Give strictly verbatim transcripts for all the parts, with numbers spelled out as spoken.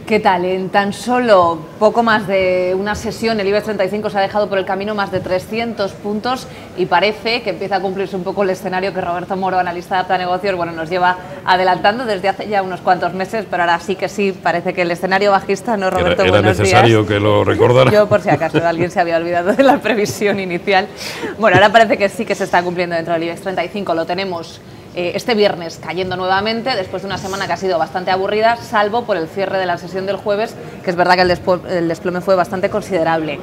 ¿Qué tal? En tan solo poco más de una sesión el IBEX treinta y cinco se ha dejado por el camino más de trescientos puntos y parece que empieza a cumplirse un poco el escenario que Roberto Moro, analista de Apta Negocios, bueno, nos lleva adelantando desde hace ya unos cuantos meses, pero ahora sí que sí, parece que el escenario bajista, ¿no, Roberto? Era, era necesario días. que lo recordara. Yo, por si acaso alguien se había olvidado de la previsión inicial. Bueno, ahora parece que sí que se está cumpliendo dentro del IBEX treinta y cinco, lo tenemos Eh, este viernes cayendo nuevamente, después de una semana que ha sido bastante aburrida, salvo por el cierre de la sesión del jueves, que es verdad que el, el desplome fue bastante considerable.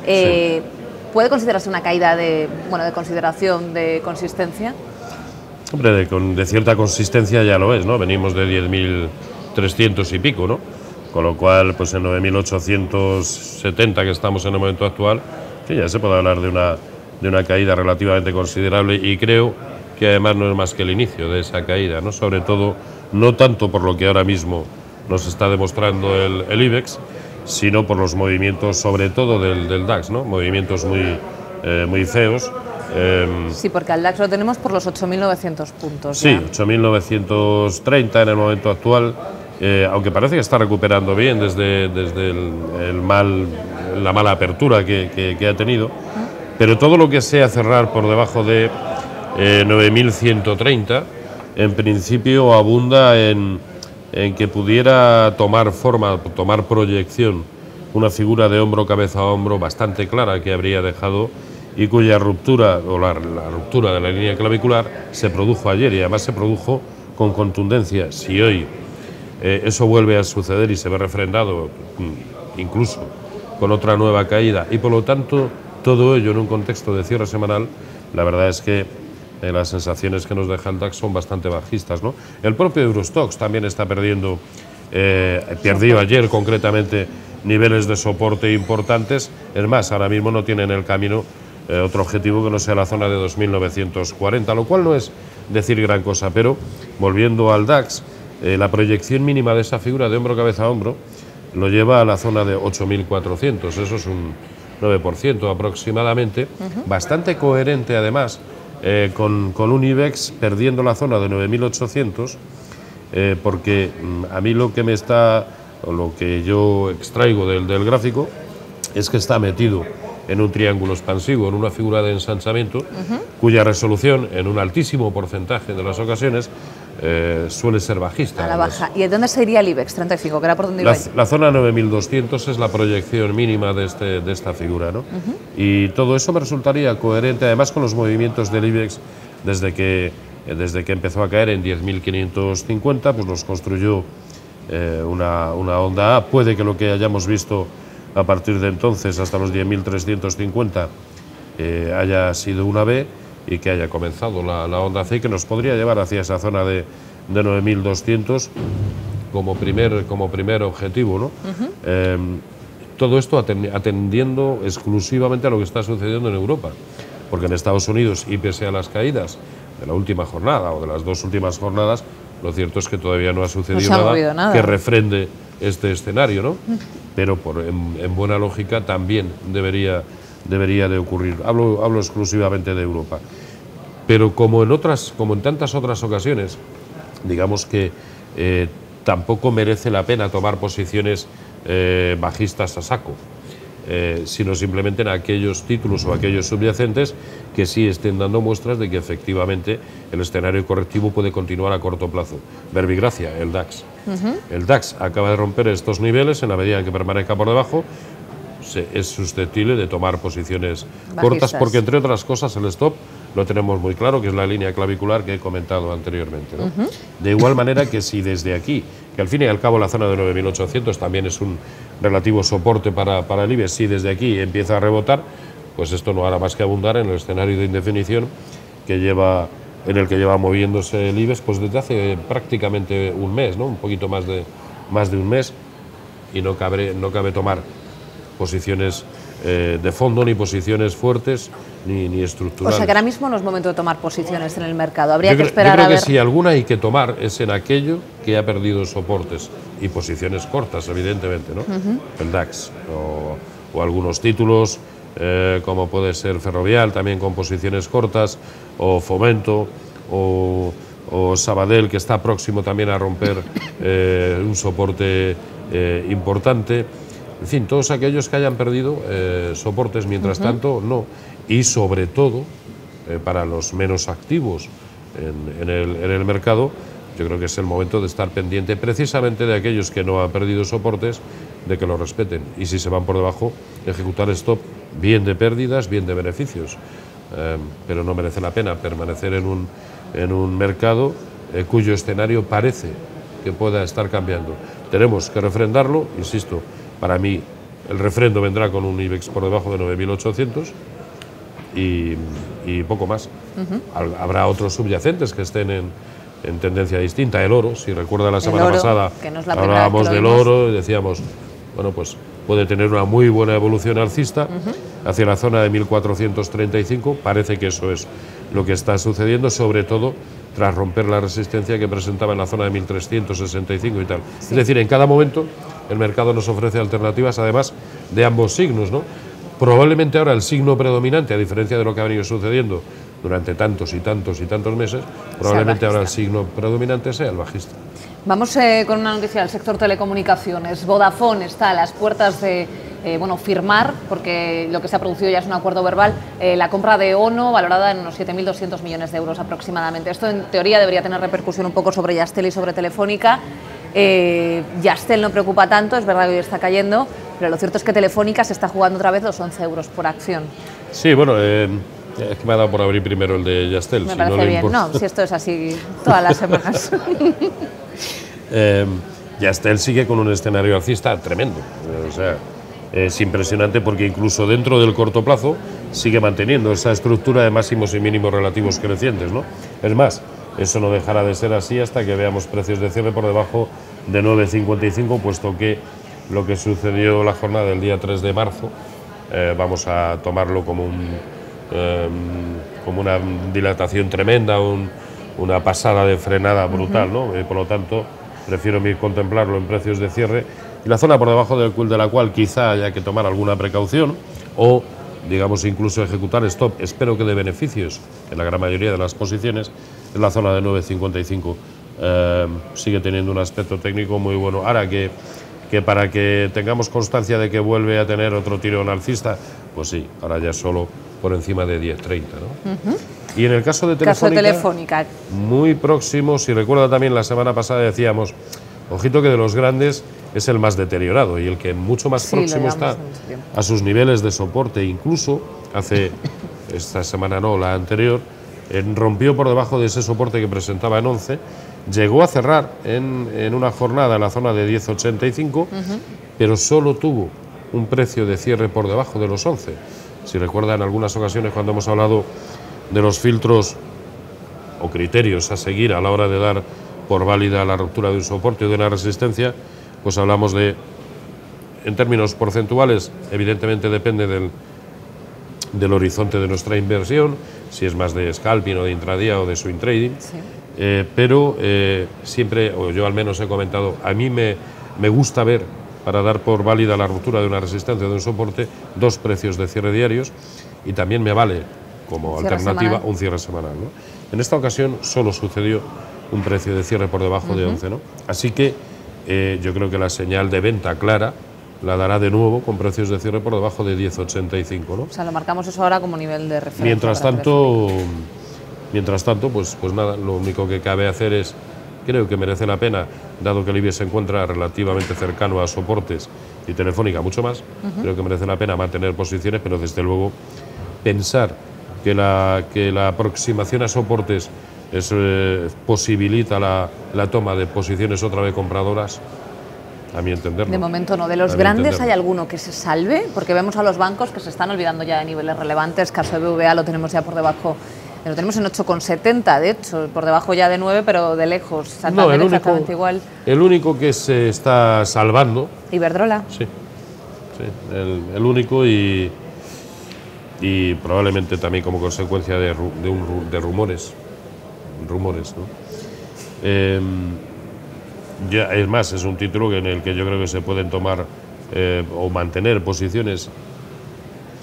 Eh, sí. ¿Puede considerarse una caída de, bueno, de consideración, de consistencia? Hombre, de, con, de cierta consistencia ya lo es, ¿no? Venimos de diez mil trescientos y pico, ¿no? Con lo cual, pues en nueve mil ochocientos setenta que estamos en el momento actual, que ya se puede hablar de una, de una caída relativamente considerable, y creo que además no es más que el inicio de esa caída, ¿no? Sobre todo, no tanto por lo que ahora mismo nos está demostrando el, el IBEX, sino por los movimientos, sobre todo del, del DAX, ¿no? Movimientos muy, eh, muy feos. Eh, sí, porque al DAX lo tenemos por los ocho mil novecientos puntos. Sí, ocho mil novecientos treinta en el momento actual, eh, aunque parece que está recuperando bien desde, desde el, el mal, la mala apertura que, que, que ha tenido, ¿eh? Pero todo lo que sea cerrar por debajo de Eh, nueve mil ciento treinta, en principio abunda en, en que pudiera tomar forma, tomar proyección, una figura de hombro, cabeza a hombro bastante clara que habría dejado y cuya ruptura, o la, la ruptura de la línea clavicular, se produjo ayer, y además se produjo con contundencia. Si hoy eh, eso vuelve a suceder y se ve refrendado, incluso con otra nueva caída, y por lo tanto todo ello en un contexto de cierre semanal, la verdad es que Eh, las sensaciones que nos deja el DAX son bastante bajistas, ¿no? El propio Eurostoxx también está perdiendo, eh, perdió ayer concretamente niveles de soporte importantes. Es más, ahora mismo no tiene en el camino eh, otro objetivo que no sea la zona de dos mil novecientos cuarenta, lo cual no es decir gran cosa, pero volviendo al DAX, eh, la proyección mínima de esa figura de hombro, cabeza a hombro lo lleva a la zona de ocho mil cuatrocientos, eso es un nueve por ciento aproximadamente, uh-huh. Bastante coherente además, Eh, con, con un IBEX perdiendo la zona de nueve mil ochocientos, eh, porque mm, a mí lo que me está, o lo que yo extraigo del, del gráfico, es que está metido en un triángulo expansivo, en una figura de ensanchamiento, uh-huh. cuya resolución, en un altísimo porcentaje de las ocasiones, eh, suele ser bajista. A la baja. ¿Y de dónde se iría el IBEX treinta y cinco? ¿Que era por dónde iba? La, la zona nueve mil doscientos es la proyección mínima de, este, de esta figura, ¿no? Uh-huh. Y todo eso me resultaría coherente, además, con los movimientos del IBEX desde que, desde que empezó a caer en diez mil quinientos cincuenta, pues nos construyó eh, una, una onda A. Puede que lo que hayamos visto a partir de entonces, hasta los diez mil trescientos cincuenta, eh, haya sido una B, y que haya comenzado la, la onda C, que nos podría llevar hacia esa zona de, de nueve mil doscientos como primer, como primer objetivo, ¿no? Uh-huh. eh, todo esto atendiendo exclusivamente a lo que está sucediendo en Europa, porque en Estados Unidos, y pese a las caídas de la última jornada o de las dos últimas jornadas, lo cierto es que todavía no ha sucedido no nada, nada que refrende este escenario, ¿no? Uh-huh. Pero por, en, en buena lógica también debería debería de ocurrir. Hablo, hablo exclusivamente de Europa. Pero como en otras, como en tantas otras ocasiones, digamos que eh, tampoco merece la pena tomar posiciones eh, bajistas a saco, eh, sino simplemente en aquellos títulos o aquellos subyacentes que sí estén dando muestras de que efectivamente el escenario correctivo puede continuar a corto plazo. Verbigracia, el DAX. Uh-huh. El DAX acaba de romper estos niveles, en la medida en que permanezca por debajo, es susceptible de tomar posiciones bajistas cortas, porque entre otras cosas el stop lo tenemos muy claro, que es la línea clavicular que he comentado anteriormente, ¿no? Uh-huh. De igual manera que si desde aquí, que al fin y al cabo la zona de nueve mil ochocientos también es un relativo soporte para, para el IBEX, si desde aquí empieza a rebotar, pues esto no hará más que abundar en el escenario de indefinición que lleva, en el que lleva moviéndose el IBEX pues desde hace prácticamente un mes, ¿no? Un poquito más de, más de un mes, y no cabe, no cabe tomar posiciones eh, de fondo, ni posiciones fuertes, ni, ni estructurales. O sea que ahora mismo no es momento de tomar posiciones en el mercado, habría yo que creo, esperar yo creo a que ver... si alguna hay que tomar es en aquello que ha perdido soportes y posiciones cortas, evidentemente, ¿no? Uh-huh. El DAX o, o algunos títulos, eh, como puede ser Ferrovial, también con posiciones cortas, o Fomento, o, o Sabadell, que está próximo también a romper eh, un soporte eh, importante. En fin, todos aquellos que hayan perdido eh, soportes, mientras uh-huh. tanto, no. Y sobre todo, eh, para los menos activos en, en, el, en el mercado, yo creo que es el momento de estar pendiente precisamente de aquellos que no han perdido soportes, de que lo respeten. Y si se van por debajo, ejecutar stop, bien de pérdidas, bien de beneficios. Eh, pero no merece la pena permanecer en un, en un mercado eh, cuyo escenario parece que pueda estar cambiando. Tenemos que refrendarlo, insisto, para mí el refrendo vendrá con un IBEX por debajo de nueve mil ochocientos y, y poco más. Uh-huh. Habrá otros subyacentes que estén en, en tendencia distinta. El oro, si recuerda la semana oro, pasada, que no es la hablábamos que del oro y decíamos, bueno, pues puede tener una muy buena evolución alcista uh-huh. hacia la zona de mil cuatrocientos treinta y cinco. Parece que eso es lo que está sucediendo, sobre todo tras romper la resistencia que presentaba en la zona de mil trescientos sesenta y cinco y tal. Sí. Es decir, en cada momento el mercado nos ofrece alternativas, además de ambos signos, ¿no? Probablemente ahora el signo predominante, a diferencia de lo que ha venido sucediendo durante tantos y tantos y tantos meses, probablemente ahora el signo predominante sea el bajista. Vamos eh, con una noticia del sector telecomunicaciones. Vodafone está a las puertas de eh, bueno, firmar, porque lo que se ha producido ya es un acuerdo verbal, eh, la compra de Ono, valorada en unos siete mil doscientos millones de euros aproximadamente. Esto en teoría debería tener repercusión un poco sobre Yastel y sobre Telefónica. Eh, Yastel no preocupa tanto, es verdad que hoy está cayendo, pero lo cierto es que Telefónica se está jugando otra vez los once euros por acción. Sí, bueno, eh, es que me ha dado por abrir primero el de Yastel. Me si parece no bien, importa. no, si esto es así todas las semanas. eh, Yastel sigue con un escenario alcista tremendo, o sea, es impresionante porque incluso dentro del corto plazo sigue manteniendo esa estructura de máximos y mínimos relativos crecientes, ¿no? Es más, eso no dejará de ser así hasta que veamos precios de cierre por debajo de nueve cincuenta y cinco, puesto que lo que sucedió la jornada del día tres de marzo, eh, vamos a tomarlo como, un, eh, como una dilatación tremenda, un, una pasada de frenada brutal, ¿no? Eh, por lo tanto, prefiero contemplarlo en precios de cierre y la zona por debajo del, de la cual quizá haya que tomar alguna precaución o, digamos, incluso ejecutar stop, espero que de beneficios en la gran mayoría de las posiciones, es la zona de nueve cincuenta y cinco. Eh, sigue teniendo un aspecto técnico muy bueno. Ahora que, que para que tengamos constancia de que vuelve a tener otro tirón alcista, pues sí, ahora ya solo por encima de diez treinta, ¿no? Uh-huh. Y en el caso de Telefónica, caso de Telefónica, muy próximo, si recuerda también la semana pasada decíamos, ojito que de los grandes es el más deteriorado y el que mucho más sí, próximo está a sus niveles de soporte, incluso hace, esta semana no, la anterior, en, rompió por debajo de ese soporte que presentaba en once, llegó a cerrar en, en una jornada en la zona de diez ochenta y cinco, uh-huh. pero solo tuvo un precio de cierre por debajo de los once. Si recuerda, en algunas ocasiones cuando hemos hablado de los filtros o criterios a seguir a la hora de dar por válida la ruptura de un soporte o de una resistencia, pues hablamos de, en términos porcentuales, evidentemente depende del, del horizonte de nuestra inversión, si es más de scalping o de intradía o de swing trading, sí. eh, pero eh, siempre, o yo al menos he comentado, a mí me, me gusta ver, para dar por válida la ruptura de una resistencia o de un soporte, dos precios de cierre diarios y también me vale como alternativa semanal. Un cierre semanal, ¿no? En esta ocasión solo sucedió un precio de cierre por debajo uh-huh. de once, ¿no? Así que eh, yo creo que la señal de venta clara la dará de nuevo con precios de cierre por debajo de diez ochenta y cinco, ¿no? O sea, lo marcamos eso ahora como nivel de referencia. Mientras tanto, mientras tanto, pues, pues nada, lo único que cabe hacer es, creo que merece la pena, dado que el IBEX se encuentra relativamente cercano a soportes y Telefónica mucho más, uh-huh. creo que merece la pena mantener posiciones, pero desde luego pensar que la, que la aproximación a soportes es, eh, posibilita la, la toma de posiciones otra vez compradoras, a mi entender. De momento no. ¿De los grandes hay alguno que se salve? Porque vemos a los bancos que se están olvidando ya de niveles relevantes. Caso de B V A lo tenemos ya por debajo, lo tenemos en ocho coma setenta, de hecho, por debajo ya de nueve, pero de lejos. Santander no, el único, exactamente igual. El único que se está salvando... Iberdrola. Sí, sí el, el único y, y probablemente también como consecuencia de, de, un, de rumores, rumores, ¿no? Eh, ya, es más, es un título en el que yo creo que se pueden tomar eh, o mantener posiciones.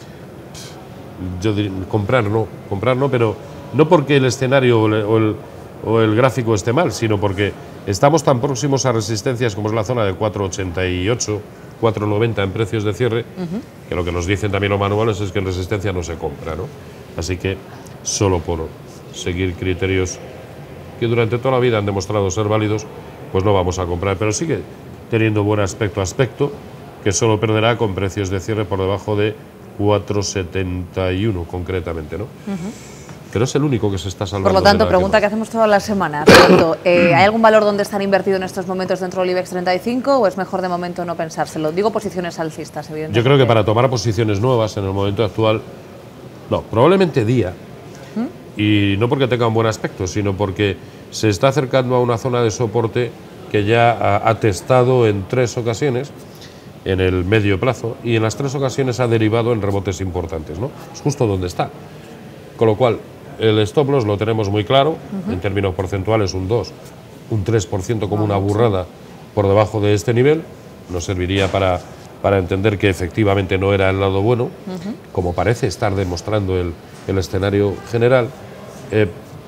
Yo diría, comprar no, comprar no, pero no porque el escenario o el, o el gráfico esté mal, sino porque estamos tan próximos a resistencias como es la zona de cuatro ochenta y ocho, cuatro noventa en precios de cierre, uh-huh. que lo que nos dicen también los manuales es que en resistencia no se compra, ¿no? Así que solo por seguir criterios que durante toda la vida han demostrado ser válidos, pues no vamos a comprar, pero sigue teniendo buen aspecto aspecto, que solo perderá con precios de cierre por debajo de cuatro setenta y uno concretamente, ¿no? Uh-huh. Pero es el único que se está salvando. Por lo tanto, pregunta que, que hacemos todas las semanas. eh, ¿Hay algún valor donde estar invertido en estos momentos dentro del IBEX treinta y cinco o es mejor de momento no pensárselo? Digo posiciones alcistas, evidentemente. Yo creo que para tomar posiciones nuevas en el momento actual, no, probablemente día, ¿Mm? y no porque tenga un buen aspecto, sino porque se está acercando a una zona de soporte que ya ha, ha testado en tres ocasiones en el medio plazo y en las tres ocasiones ha derivado en rebotes importantes, ¿no? Es justo donde está. Con lo cual, el stop loss lo tenemos muy claro, uh-huh. en términos porcentuales un dos, un tres por ciento como una burrada por debajo de este nivel, nos serviría para, para entender que efectivamente no era el lado bueno, uh-huh. como parece estar demostrando el, el escenario general, eh,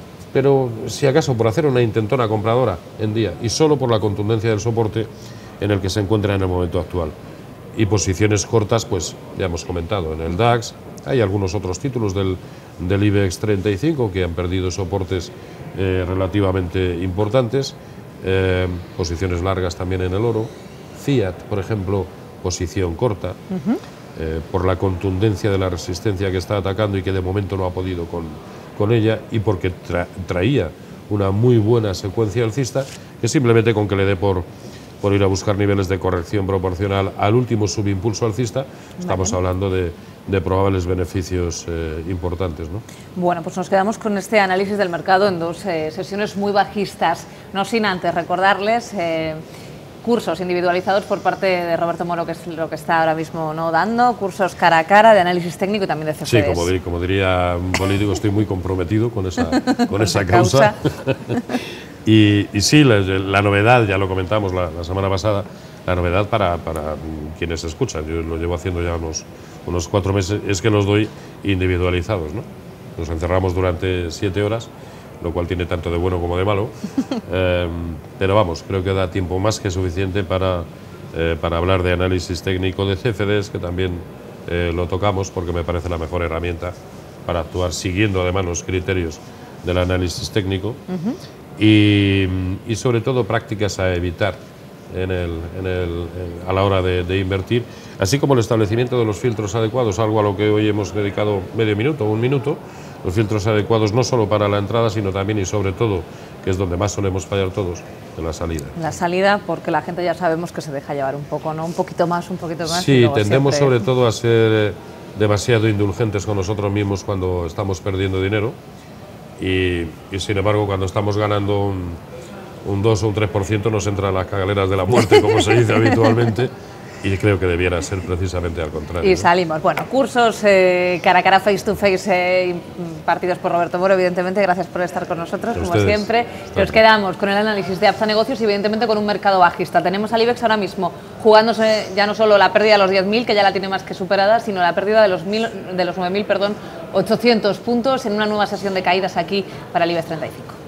pero si acaso por hacer una intentona compradora en día y solo por la contundencia del soporte en el que se encuentra en el momento actual. Y posiciones cortas, pues ya hemos comentado, en el DAX, hay algunos otros títulos del, del IBEX treinta y cinco que han perdido soportes eh, relativamente importantes, eh, posiciones largas también en el oro, Fiat, por ejemplo, posición corta, uh-huh. eh, por la contundencia de la resistencia que está atacando y que de momento no ha podido con, con ella y porque tra traía una muy buena secuencia alcista, que simplemente con que le dé por... por ir a buscar niveles de corrección proporcional al último subimpulso alcista, estamos vale. hablando de, de probables beneficios eh, importantes, ¿no? Bueno, pues nos quedamos con este análisis del mercado en dos eh, sesiones muy bajistas, no sin antes recordarles eh, cursos individualizados por parte de Roberto Moro, que es lo que está ahora mismo no dando, cursos cara a cara de análisis técnico y también de C F Ds. Sí, como, dir, como diría un político, estoy muy comprometido con esa, con esa causa. Y, y sí, la, la novedad, ya lo comentamos la, la semana pasada, la novedad para, para quienes escuchan, yo lo llevo haciendo ya unos, unos cuatro meses, es que los doy individualizados, ¿no? Nos encerramos durante siete horas, lo cual tiene tanto de bueno como de malo, eh, pero vamos, creo que da tiempo más que suficiente para, eh, para hablar de análisis técnico de C F Ds, que también eh, lo tocamos porque me parece la mejor herramienta para actuar siguiendo además los criterios del análisis técnico. Uh-huh. Y, y sobre todo prácticas a evitar en el, en el, en, a la hora de, de invertir, así como el establecimiento de los filtros adecuados, algo a lo que hoy hemos dedicado medio minuto o un minuto, los filtros adecuados no solo para la entrada, sino también y sobre todo, que es donde más solemos fallar todos, en la salida. La salida, porque la gente ya sabemos que se deja llevar un poco, ¿no? Un poquito más, un poquito más. Sí, tendemos siempre... sobre todo a ser demasiado indulgentes con nosotros mismos cuando estamos perdiendo dinero. Y, y sin embargo, cuando estamos ganando un, un dos o un tres por ciento nos entran las cagaleras de la muerte, como se dice habitualmente, y creo que debiera ser precisamente al contrario. Y ¿no? salimos. Bueno, cursos eh, cara a cara, face to face, eh, impartidos por Roberto Moro, evidentemente. Gracias por estar con nosotros, como ustedes, siempre. Nos quedamos con el análisis de Apsa Negocios y evidentemente con un mercado bajista. Tenemos al IBEX ahora mismo jugándose ya no solo la pérdida de los diez mil, que ya la tiene más que superada, sino la pérdida de los, mil, de los nueve mil, perdón, ochocientos puntos en una nueva sesión de caídas aquí para el IBEX treinta y cinco.